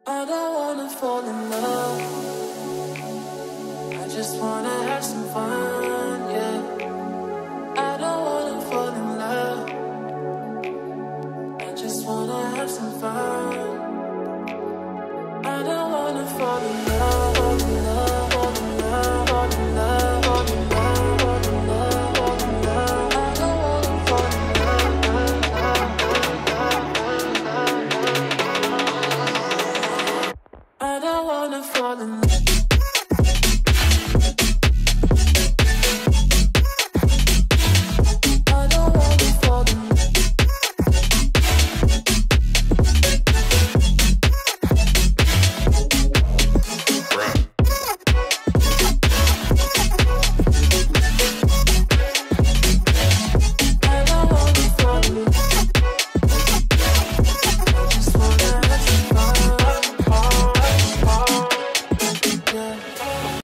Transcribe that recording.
I don't wanna fall in love. I just wanna have some fun, yeah. I don't wanna fall in love. I just wanna have some fun. I don't wanna fall in love, fall in love, fall in love, fall in love, fall in love, fall in love, fall in love. I don't wanna fall in love. I don't wanna fall in love.